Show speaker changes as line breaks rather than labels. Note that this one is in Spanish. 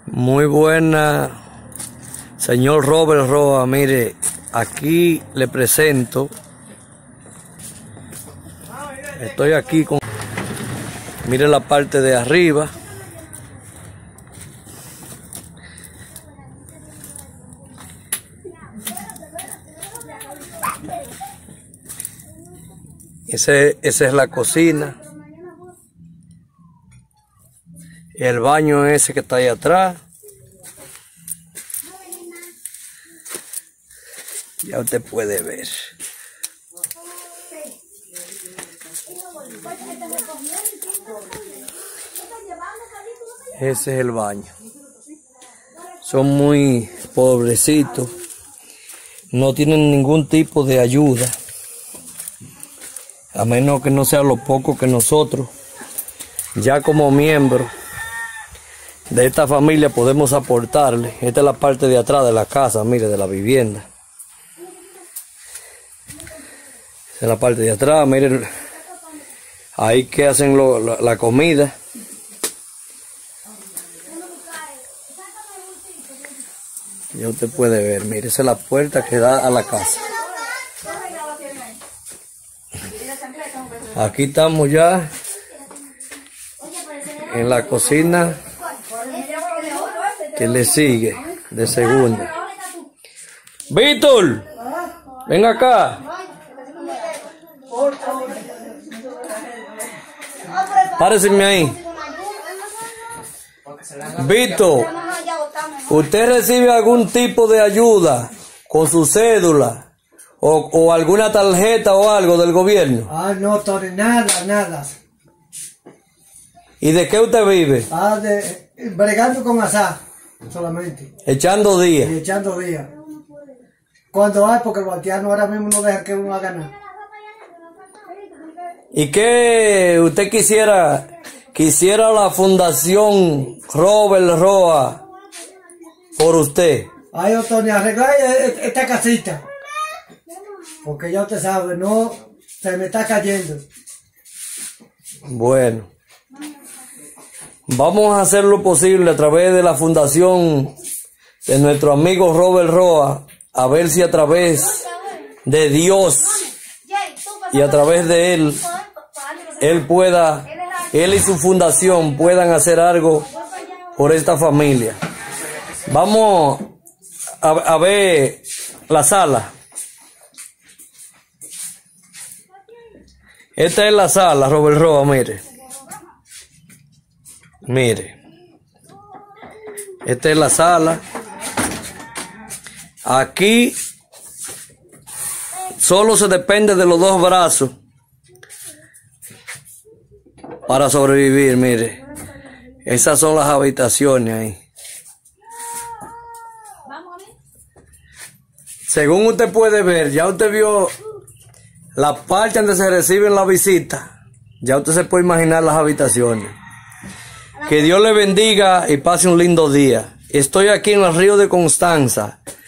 Muy buena, señor Robert Roa. Mire, aquí le presento. Estoy aquí con... Mire la parte de arriba. Esa es la cocina. El baño ese que está ahí atrás. Ya usted puede ver. Ese es el baño. Son muy pobrecitos. No tienen ningún tipo de ayuda. A menos que no sea lo poco que nosotros, ya como miembros de esta familia, podemos aportarle. Esta es la parte de atrás de la casa, mire, de la vivienda. Esta es la parte de atrás, miren, ahí que hacen la comida. Ya usted puede ver, mire, esa es la puerta que da a la casa. Aquí estamos ya en la cocina que le sigue de segunda. Víctor, ven acá. Páreseme ahí. Víctor, ¿usted recibe algún tipo de ayuda con su cédula o alguna tarjeta o algo del gobierno?
Ah, no, Tony, nada.
¿Y de qué usted vive?
Ah, bregando con azar, solamente.
Echando días.
Y echando días. Cuando hay, porque el haitianos ahora mismo no deja que uno haga nada.
¿Y qué usted quisiera la Fundación Robert Roa por usted?
Ay, Tony, arreglar esta casita. Porque ya usted sabe, no, se me está cayendo.
Bueno, vamos a hacer lo posible a través de la fundación de nuestro amigo Robert Roa, a ver si a través de Dios y a través de él y su fundación puedan hacer algo por esta familia. Vamos a ver la sala. Esta es la sala, Robert Roa, mire. Mire. Esta es la sala. Aquí solo se depende de los dos brazos para sobrevivir, mire. Esas son las habitaciones ahí. Según usted puede ver, ya usted vio la parte donde se reciben las visitas. Ya usted se puede imaginar las habitaciones. Que Dios le bendiga y pase un lindo día. Estoy aquí en el Río de Constanza,